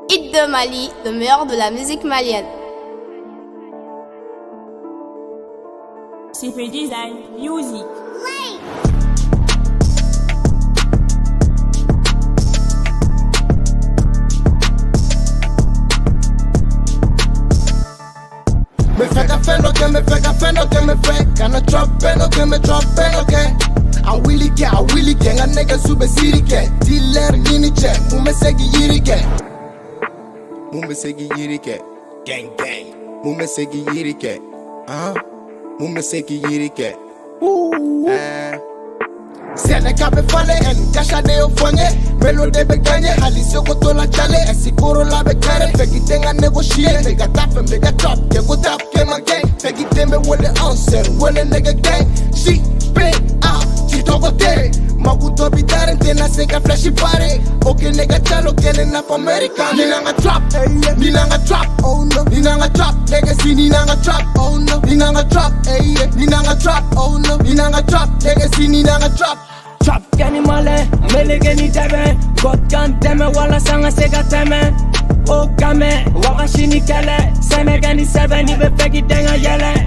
Hit de Mali, le meilleur de la musique malienne. CP Design Music. Me fake a fan, okay, me fake a fan, okay, me fake. Can I drop pen, okay, me drop pen, okay. I willy get, a nigga super city get. Dealer, nini check, mume segi yiri get. Mume segi yiri get. Gang, gang. Mume segi yiri get. Mume segi yiri get. Sene kabe fale en kasha de ofonye Melo de be ganye halisi okoto la chale Esikoro la be kare Feki tenga negotiate Mega tafe mega top Kego tap kema gang Feki tembe wole onsen Wole nigga gang She big out She togo tere Maguto bitare Tena senga flashy pare Okay nigga chalo Kene na for America Ninanga trap Ninanga trap Oh no Ninanga trap Legacy ninanga trap Oh no Ninanga trap Ninanga trap Oh no Ninanga trap Legacy ninanga trap Trap gani male, mele gani tebe God kan teme, wala sanga sega teme O game, waka shini kele Seme gani sebe, ni be feki denga yele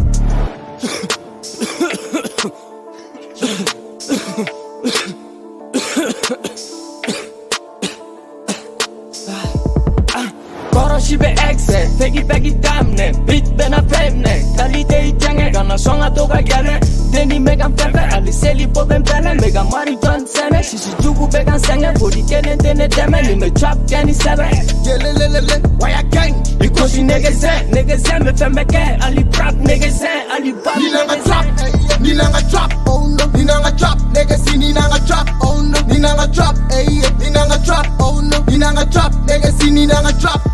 Koro shibe exe, feki damne Beat bena femne, kalite itenge Gana songa toga gele Deni megan fefe, ali seli po ben pele Megan mari ton sene, shishi jugu began senge Body kene tene teme, ni me trap gani sebe Yelelelele, waya gang Ikoshi nigga zen, me fembe ke Ali prap nigga zen, ali bab Ninanga trap, ninanga trap Oh no, ninanga trap Legacy ninanga trap Oh no, ninanga trap Ninanga trap, oh no Ninanga trap, legacy ninanga trap